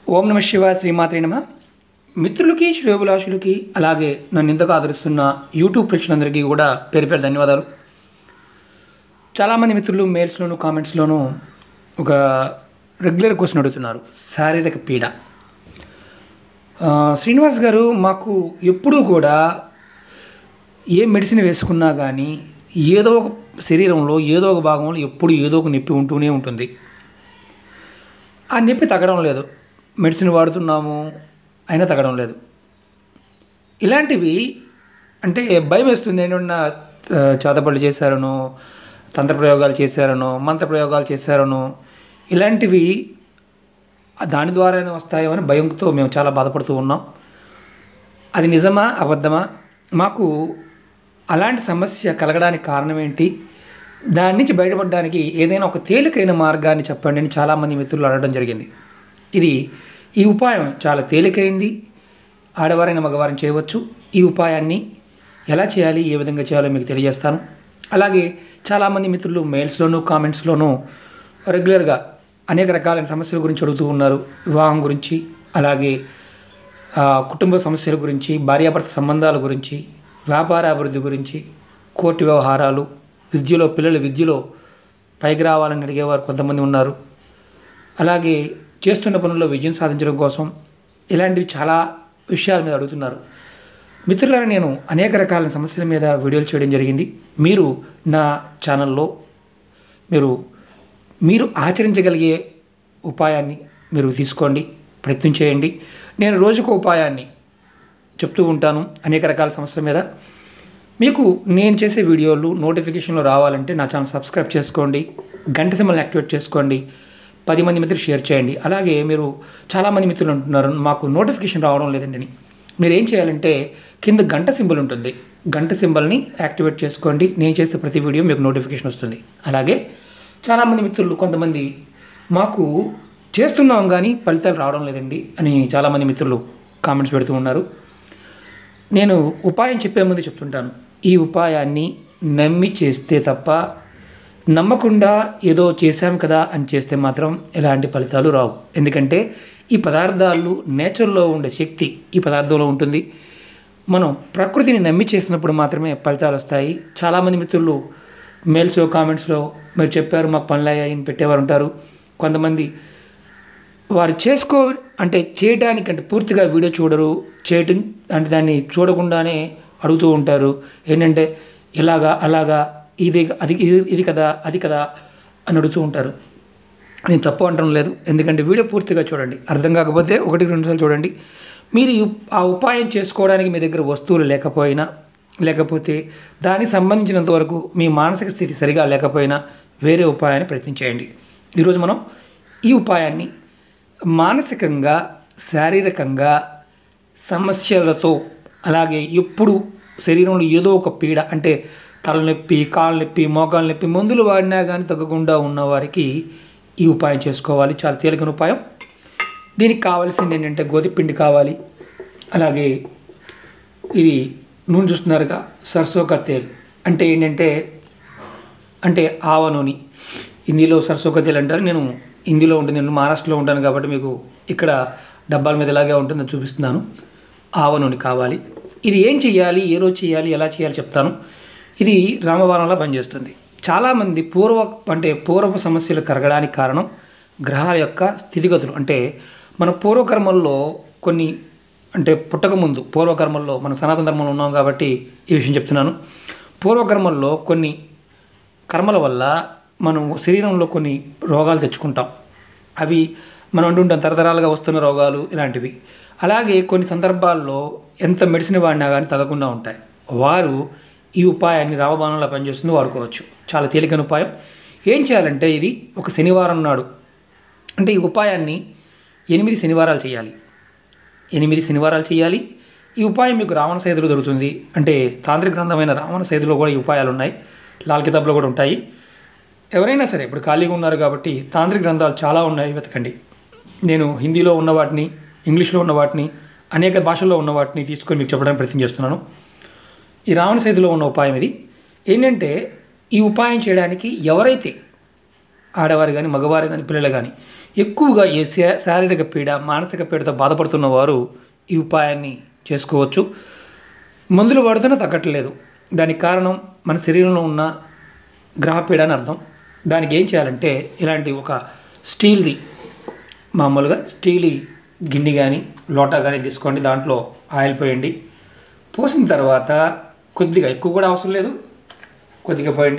ఓం నమ శివాయ శ్రీమాత్రే నమ. మిత్రులకి శ్రేయోభిలాషులకి అలాగే నన్ను ఇంతగా ఆదరిస్తున్న యూట్యూబ్ ప్రేక్షకులందరికీ కూడా పేరు పేరు ధన్యవాదాలు. చాలామంది మిత్రులు మెయిల్స్లోను కామెంట్స్లోనూ ఒక రెగ్యులర్ క్వశ్చన్ అడుగుతున్నారు, శారీరక పీడ. శ్రీనివాస్ గారు, మాకు ఎప్పుడూ కూడా ఏ మెడిసిన్ వేసుకున్నా కానీ ఏదో ఒక శరీరంలో ఏదో ఒక భాగంలో ఎప్పుడు ఏదో ఒక నొప్పి ఉంటూనే ఉంటుంది. ఆ నొప్పి తగ్గడం లేదు, మెడిసిన్ వాడుతున్నాము అయినా తగ్గడం లేదు. ఇలాంటివి అంటే భయం వేస్తుంది. ఏంటన్నా చేతబడులు చేశారనో, తంత్రప్రయోగాలు చేశారనో, మంత్రప్రయోగాలు చేశారనో, ఇలాంటివి దాని ద్వారానే వస్తాయో అని భయంతో మేము చాలా బాధపడుతూ ఉన్నాం. అది నిజమా అబద్ధమా? మాకు అలాంటి సమస్య కలగడానికి కారణం ఏంటి? దాని నుంచి బయటపడడానికి ఏదైనా ఒక తేలికైన మార్గాన్ని చెప్పండి అని చాలామంది మిత్రులు అడగడం జరిగింది. ఈ ఉపాయం చాలా తేలికైంది, ఆడవారైన మగవారిని చేయవచ్చు. ఈ ఉపాయాన్ని ఎలా చేయాలి, ఏ విధంగా చేయాలో మీకు తెలియజేస్తాను. అలాగే చాలామంది మిత్రులు మెయిల్స్లోనూ కామెంట్స్లోనూ రెగ్యులర్గా అనేక రకాలైన సమస్యల గురించి అడుగుతూ ఉన్నారు. వివాహం గురించి, అలాగే కుటుంబ సమస్యల గురించి, భార్యాభర్త సంబంధాల గురించి, వ్యాపార అభివృద్ధి గురించి, కోర్టు వ్యవహారాలు, పిల్లల విద్యలో పైకి రావాలని అడిగేవారు కొంతమంది ఉన్నారు. అలాగే చేస్తున్న పనుల్లో విజయం సాధించడం కోసం ఇలాంటివి చాలా విషయాల మీద అడుగుతున్నారు. మిత్రులారా, నేను అనేక రకాల సమస్యల మీద వీడియోలు చేయడం జరిగింది. మీరు నా ఛానల్లో మీరు ఆచరించగలిగే ఉపాయాన్ని మీరు తీసుకోండి, ప్రయత్నం చేయండి. నేను రోజుకు ఉపాయాన్ని చెప్తూ ఉంటాను అనేక రకాల సమస్యల మీద. మీకు నేను చేసే వీడియోలు నోటిఫికేషన్లో రావాలంటే నా ఛానల్ సబ్స్క్రైబ్ చేసుకోండి, గంట సింబల్ని యాక్టివేట్ చేసుకోండి, 10 మంది మిత్రులు షేర్ చేయండి. అలాగే మీరు చాలామంది మిత్రులు అంటున్నారు, మాకు నోటిఫికేషన్ రావడం లేదండి అని. మీరు ఏం చేయాలంటే కింద గంట సింబల్ ఉంటుంది, గంట సింబల్ని యాక్టివేట్ చేసుకోండి. నేను చేసే ప్రతి వీడియో మీకు నోటిఫికేషన్ వస్తుంది. అలాగే చాలామంది మిత్రులు కొంతమంది మాకు చేస్తున్నాం కానీ ఫలితాలు రావడం లేదండి అని చాలామంది మిత్రులు కామెంట్స్ పెడుతూ ఉన్నారు. నేను ఉపాయం చెప్పే ముందు చెప్తుంటాను, ఈ ఉపాయాన్ని నమ్మి చేస్తే తప్ప, నమ్మకుండా ఏదో చేశాం కదా అని చేస్తే మాత్రం ఎలాంటి ఫలితాలు రావు. ఎందుకంటే ఈ పదార్థాలు నేచర్లో ఉండే శక్తి ఈ పదార్థంలో ఉంటుంది. మనం ప్రకృతిని నమ్మి చేసినప్పుడు మాత్రమే ఫలితాలు వస్తాయి. చాలామంది మిత్రులు మెయిల్స్ కామెంట్స్లో మీరు చెప్పారు మాకు పనులు అయ్యాయని పెట్టేవారు ఉంటారు. కొంతమంది వారు చేయటానికంటే పూర్తిగా వీడియో చూడరు, చేయటం అంటే దాన్ని చూడకుండానే అడుగుతూ ఉంటారు. ఏంటంటే ఇలాగా అలాగా, ఇది కదా అది కదా అని అడుగుతూ ఉంటారు. నేను తప్పు అంటడం లేదు, ఎందుకంటే వీడియో పూర్తిగా చూడండి. అర్థం కాకపోతే 1-2 సార్లు చూడండి. మీరు ఆ ఉపాయం చేసుకోవడానికి మీ దగ్గర వస్తువులు లేకపోతే దానికి సంబంధించినంత వరకు మీ మానసిక స్థితి సరిగా లేకపోయినా వేరే ఉపాయాన్ని ప్రయత్నించేయండి. ఈరోజు మనం ఈ ఉపాయాన్ని మానసికంగా, శారీరకంగా సమస్యలతో, అలాగే ఎప్పుడు శరీరంలో ఏదో ఒక పీడ అంటే తలనొప్పి, కాళ్ళ నొప్పి, మోకాళ్ళ నొప్పి, మందులు వాడినా కానీ తగ్గకుండా ఉన్నవారికి ఈ ఉపాయం చేసుకోవాలి. చాలా తేలికైన ఉపాయం. దీనికి కావాల్సింది ఏంటంటే గోధుమపిండి కావాలి. అలాగే ఇది నూనె చూస్తున్నారుగా, సర్సో కా తేల్ అంటే ఏంటంటే ఆవ నూనె. హిందీలో సర్సో కా తేల్ అంటారు, నేను హిందీలో ఉంటుంది, నేను మహారాష్ట్రలో ఉంటాను కాబట్టి మీకు ఇక్కడ డబ్బాల మీద ఇలాగే ఉంటుందని చూపిస్తున్నాను. ఆవ నూనె కావాలి. ఇది ఏం చేయాలి, ఏ రోజు చేయాలి, ఎలా చేయాలి చెప్తాను. ఇది రామబాణంలా పనిచేస్తుంది. చాలామంది పూర్వ సమస్యలు కరగడానికి కారణం గ్రహాల యొక్క స్థితిగతులు. అంటే మన పూర్వకర్మల్లో కొన్ని, అంటే పుట్టకముందు పూర్వకర్మల్లో, మనం సనాతన ధర్మంలో ఉన్నాం కాబట్టి ఈ విషయం చెప్తున్నాను. పూర్వకర్మల్లో కొన్ని కర్మల వల్ల మనం శరీరంలో కొన్ని రోగాలు తెచ్చుకుంటాం. అవి మనం అంటుంటాం తరతరాలుగా వస్తున్న రోగాలు ఇలాంటివి. అలాగే కొన్ని సందర్భాల్లో ఎంత మెడిసిన్ వాడినా కానీ తగ్గకుండా ఉంటాయి. వారు ఈ ఉపాయాన్ని రామబాణంలో పనిచేస్తుంది, వాడుకోవచ్చు. చాలా తేలికైన ఉపాయం. ఏం చేయాలంటే ఇది ఒక శనివారం నాడు, అంటే ఈ ఉపాయాన్ని 8 శనివారాలు చేయాలి. 8 శనివారాలు చేయాలి. ఈ ఉపాయం మీకు రావణ సైదులో దొరుకుతుంది. అంటే తాంత్రిక గ్రంథమైన రావణ సైదులో కూడా ఈ ఉపాయాలు ఉన్నాయి, లాల్ కితాబ్లో కూడా ఉంటాయి. ఎవరైనా సరే ఇప్పుడు ఖాళీగా ఉన్నారు కాబట్టి తాంత్రిక గ్రంథాలు చాలా ఉన్నాయి, వెతకండి. నేను హిందీలో ఉన్న వాటిని, ఇంగ్లీష్లో ఉన్న వాటిని, అనేక భాషల్లో ఉన్న వాటిని తీసుకొని మీకు చెప్పడానికి ప్రయత్నం చేస్తున్నాను. ఈ రావణ సైదులో ఉన్న ఉపాయం ఇది. ఏంటంటే ఈ ఉపాయం చేయడానికి ఎవరైతే ఆడవారు కానీ మగవారు కానీ పిల్లలు కానీ ఎక్కువగా ఏ శారీరక పీడ మానసిక పీడతో బాధపడుతున్న వారు ఈ ఉపాయాన్ని చేసుకోవచ్చు. మందులు వాడుతున్నా తగ్గట్లేదు. దానికి కారణం మన శరీరంలో ఉన్న గ్రహపీడ అని అర్థం. దానికి ఏం చేయాలంటే ఇలాంటి ఒక స్టీల్ది మామూలుగా స్టీల్ గిన్నె కానీ లోటా కానీ తీసుకోండి. దాంట్లో ఆయిల్ పోయండి. పోసిన తర్వాత కొద్దిగా, ఎక్కువ కూడా అవసరం లేదు, కొద్దిగా పోయండి.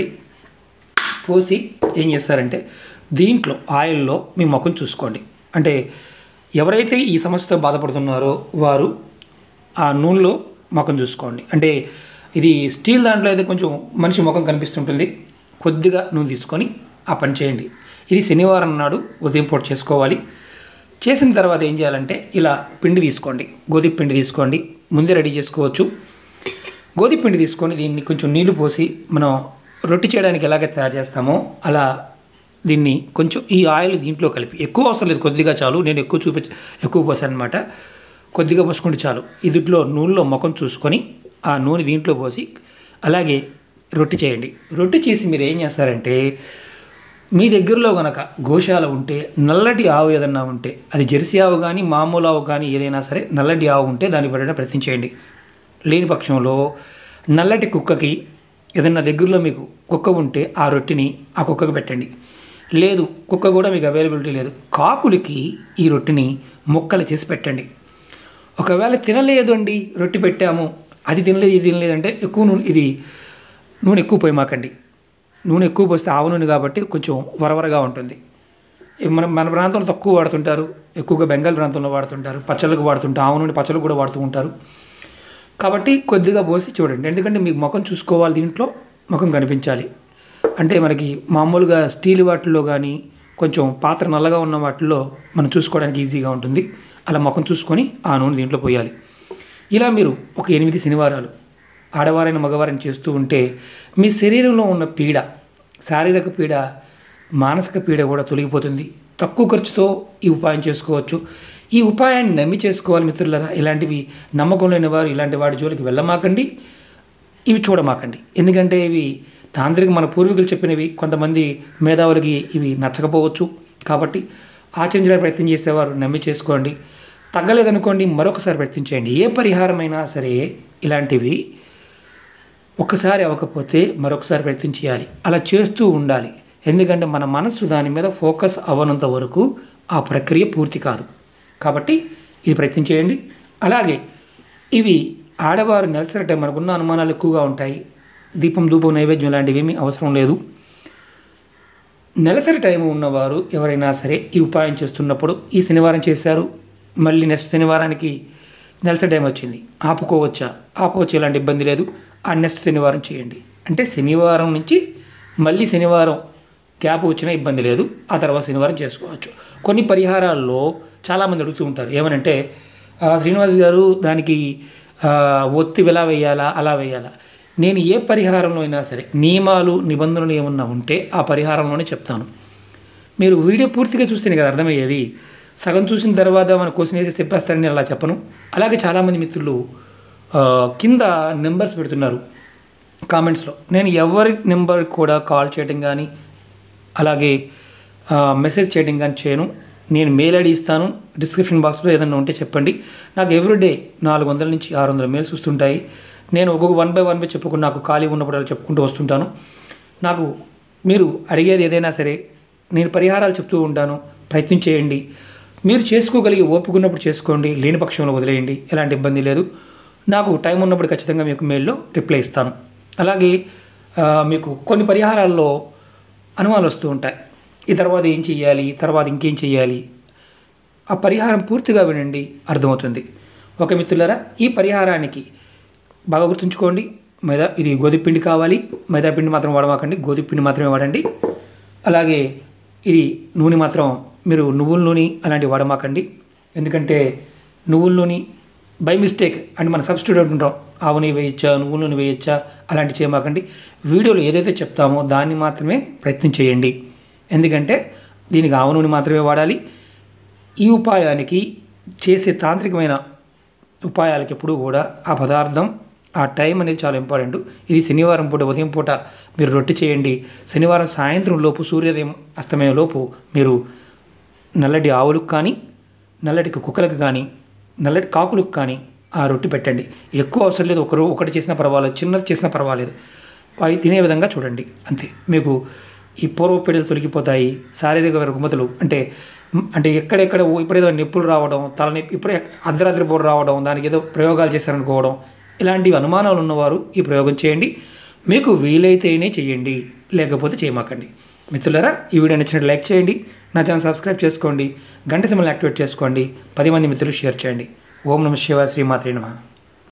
పోసి ఏం చేస్తారంటే దీంట్లో ఆయిల్లో మీ ముఖం చూసుకోండి. అంటే ఎవరైతే ఈ సమస్యతో బాధపడుతున్నారో వారు ఆ నూనెలో ముఖం చూసుకోండి. అంటే ఇది స్టీల్ దాంట్లో అయితే కొంచెం మనిషి ముఖం కనిపిస్తుంటుంది. కొద్దిగా నూనె తీసుకొని ఆ పని చేయండి. ఇది శనివారం నాడు ఉదయం పూట చేసుకోవాలి. చేసిన తర్వాత ఏం చేయాలంటే ఇలా పిండి తీసుకోండి, గోధుమ పిండి తీసుకోండి. ముందే రెడీ చేసుకోవచ్చు. గోధుమ పిండి తీసుకొని దీన్ని కొంచెం నీళ్లు పోసి మనం రొట్టె చేయడానికి ఎలాగైతే తయారు చేస్తామో అలా దీన్ని కొంచెం ఈ ఆయిల్ దీంట్లో కలిపి, ఎక్కువ అవసరం లేదు, కొద్దిగా చాలు. నేను ఎక్కువ పోసాను అనమాట. కొద్దిగా పోసుకుంటే చాలు. దీంట్లో నూనెలో ముఖం చూసుకొని ఆ నూనె దీంట్లో పోసి అలాగే రొట్టె చేయండి. రొట్టె చేసి మీరు ఏం చేస్తారంటే మీ దగ్గరలో కనుక గోశాల ఉంటే, నల్లటి ఆవు ఏదన్నా ఉంటే, అది జెర్సీ ఆవు కానీ మామూలు ఆవు కానీ ఏదైనా సరే నల్లటి ఆవు ఉంటే దాన్ని పెట్టడం ప్రయత్నం చేయండి. లేని పక్షంలో నల్లటి కుక్కకి ఏదన్నా దగ్గరలో మీకు కుక్క ఉంటే ఆ రొట్టెని ఆ కుక్కకి పెట్టండి. లేదు, కుక్క కూడా మీకు అవైలబిలిటీ లేదు, కాకులకి ఈ రొట్టెని ముక్కలు చేసి పెట్టండి. ఒకవేళ తినలేదు అండి, రొట్టె పెట్టాము అది తినలేదు ఇది తినలేదు అంటే ఎక్కువ నూనె ఎక్కువ పోయమాకండి. నూనె ఎక్కువ పోస్తే ఆవు నూనె కాబట్టి కొంచెం వరవరగా ఉంటుంది. మన ప్రాంతంలో తక్కువ వాడుతుంటారు, ఎక్కువగా బెంగాల్ ప్రాంతంలో వాడుతుంటారు, పచ్చళ్ళకు వాడుతుంటారు, ఆవు నూనె పచ్చళ్ళు కూడా వాడుతూ ఉంటారు. కాబట్టి కొద్దిగా పోసి చూడండి. ఎందుకంటే మీకు ముఖం చూసుకోవాలి, దీంట్లో ముఖం కనిపించాలి. అంటే మనకి మామూలుగా స్టీల్ వాటిల్లో కానీ కొంచెం పాత్ర నల్లగా ఉన్న వాటిల్లో మనం చూసుకోవడానికి ఈజీగా ఉంటుంది. అలా ముఖం చూసుకొని ఆ నూనె దీంట్లో పోయాలి. ఇలా మీరు ఒక 8 శనివారాలు ఆడవారైన మగవారిని చేస్తూ ఉంటే మీ శరీరంలో ఉన్న పీడ, శారీరక పీడ, మానసిక పీడ కూడా తొలగిపోతుంది. తక్కువ ఖర్చుతో ఈ ఉపాయం చేసుకోవచ్చు. ఈ ఉపాయాన్ని నమ్మి చేసుకోవాలి మిత్రులారా. ఇలాంటివి నమ్మకం లేని వారు ఇలాంటి వాడి జోలికి వెళ్ళమాకండి, ఇవి చూడమాకండి. ఎందుకంటే ఇవి తాంత్రిక మన పూర్వీకులు చెప్పినవి, కొంతమంది మేధావులకి ఇవి నచ్చకపోవచ్చు. కాబట్టి ఆచరించడానికి ప్రయత్నం చేసేవారు నమ్మి చేసుకోండి. తగ్గలేదనుకోండి మరొకసారి ప్రయత్నం చేయండి. ఏ పరిహారమైనా సరే ఇలాంటివి ఒక్కసారి అవ్వకపోతే మరొకసారి ప్రయత్నం చేయాలి. అలా చేస్తూ ఉండాలి. ఎందుకంటే మన మనస్సు దాని మీద ఫోకస్ అవ్వనంత వరకు ఆ ప్రక్రియ పూర్తి కాదు. కాబట్టి ఇది ప్రయత్నం చేయండి. అలాగే ఇవి ఆడవారు నెలసరి టైం, మనకున్న అనుమానాలు ఎక్కువగా ఉంటాయి. దీపం ధూపం నైవేద్యం లాంటివి ఏమీ అవసరం లేదు. నెలసరి టైం ఉన్నవారు ఎవరైనా సరే ఈ ఉపాయం చేస్తున్నప్పుడు, ఈ శనివారం చేశారు, మళ్ళీ నెక్స్ట్ శనివారానికి నెలసరి టైం వచ్చింది, ఆపుకోవచ్చు, ఎలాంటి ఇబ్బంది లేదు. ఆ నెక్స్ట్ శనివారం చేయండి. అంటే శనివారం నుంచి మళ్ళీ శనివారం గ్యాప్ వచ్చినా ఇబ్బంది లేదు. ఆ తర్వాత శనివారం చేసుకోవచ్చు. కొన్ని పరిహారాల్లో చాలామంది అడుగుతూ ఉంటారు, ఏమనంటే శ్రీనివాస్ గారు దానికి ఒత్తి ఎలా వేయాలా, అలా వేయాలా. నేను ఏ పరిహారంలో అయినా సరే నియమాలు నిబంధనలు ఏమన్నా ఉంటే ఆ పరిహారంలోనే చెప్తాను. మీరు వీడియో పూర్తిగా చూస్తేనే కదా అర్థమయ్యేది. సగం చూసిన తర్వాత మన క్వశ్చన్ వేసి చెప్పేస్తారని అలా చెప్పను. అలాగే చాలామంది మిత్రులు కింద నెంబర్స్ పెడుతున్నారు కామెంట్స్లో. నేను ఎవరి నెంబర్ కూడా కాల్ చేయడం కానీ అలాగే మెసేజ్ చేయడం కానీ చేయను. నేను మెయిల్ ఐడి ఇస్తాను, డిస్క్రిప్షన్ బాక్స్లో ఏదైనా ఉంటే చెప్పండి. నాకు ఎవ్రీడే 400 నుంచి 600 మెయిల్స్ వస్తుంటాయి. నేను ఒక్కొక్క 1 by 1 చెప్పుకుని నాకు ఖాళీ ఉన్నప్పుడు అలా చెప్పుకుంటూ వస్తుంటాను. నాకు మీరు అడిగేది ఏదైనా సరే నేను పరిహారాలు చెప్తూ ఉంటాను. ప్రయత్నం చేయండి. మీరు చేసుకోగలిగి ఓపుకున్నప్పుడు చేసుకోండి, లేని పక్షంలో వదిలేయండి, ఎలాంటి ఇబ్బంది లేదు. నాకు టైం ఉన్నప్పుడు ఖచ్చితంగా మీకు మెయిల్లో రిప్లై ఇస్తాను. అలాగే మీకు కొన్ని పరిహారాల్లో అనుమానాలు వస్తూ ఉంటాయి. ఈ తర్వాత ఏం చేయాలి, తర్వాత ఇంకేం చేయాలి, ఆ పరిహారం పూర్తిగా వినండి, అర్థమవుతుంది. ఓకే మిత్రులారా, ఈ పరిహారానికి బాగా గుర్తుంచుకోండి. ఇది గోధుమ పిండి కావాలి, మైదా పిండి మాత్రం వాడమాకండి, గోధుమ పిండి మాత్రమే వాడండి. అలాగే ఇది నూనె మాత్రం మీరు నువ్వుల నూనె అలాంటివి వాడమాకండి. ఎందుకంటే నువ్వుల నూనె బై మిస్టేక్ అంటే మనం సబ్స్టిట్యూట్ ఉంటాం, ఆవు నెయ్యి వేయచ్చా, నువ్వుల నూనె వేయచ్చా, అలాంటివి చేయమాకండి. వీడియోలో ఏదైతే చెప్తామో దాన్ని మాత్రమే ప్రయత్నం చేయండి. ఎందుకంటే దీనికి ఆవు నూనె మాత్రమే వాడాలి. ఈ ఉపాయానికి చేసే తాంత్రికమైన ఉపాయాలకి ఎప్పుడూ కూడా ఆ పదార్థం, ఆ టైం అనేది చాలా ఇంపార్టెంట్. ఇది శనివారం పూట ఉదయం పూట మీరు రొట్టె చేయండి. శనివారం సాయంత్రం లోపు సూర్యోదయం అస్తమయం లోపు మీరు నల్లటి ఆవులకు కానీ, నల్లటి కుక్కలకు కానీ, నల్లటి కాకులకు కానీ ఆ రొట్టె పెట్టండి. ఎక్కువ అవసరం లేదు, ఒకటి చేసినా పర్వాలేదు, చిన్నది చేసినా పర్వాలేదు, అవి తినే విధంగా చూడండి. అంతే, మీకు ఈ పూర్వపీడలు తొలగిపోతాయి. శారీరక రుగ్మతలు అంటే ఎక్కడెక్కడ ఇప్పుడేదో నొప్పులు రావడం, తలనొప్పి, ఇప్పుడే అర్ధరాత్రి పూట రావడం, దానికి ఏదో ప్రయోగాలు చేశారనుకోవడం, ఇలాంటి అనుమానాలు ఉన్నవారు ఈ ప్రయోగం చేయండి. మీకు వీలైతేనే చేయండి, లేకపోతే చేయమాకండి. మిత్రులారా, ఈ వీడియో నచ్చినట్టు లైక్ చేయండి, నా ఛానల్ సబ్స్క్రైబ్ చేసుకోండి, గంట సింబల్ని యాక్టివేట్ చేసుకోండి, 10 మంది మిత్రులు షేర్ చేయండి. ఓం నమః శివాయ, శ్రీమాత్రే నమః.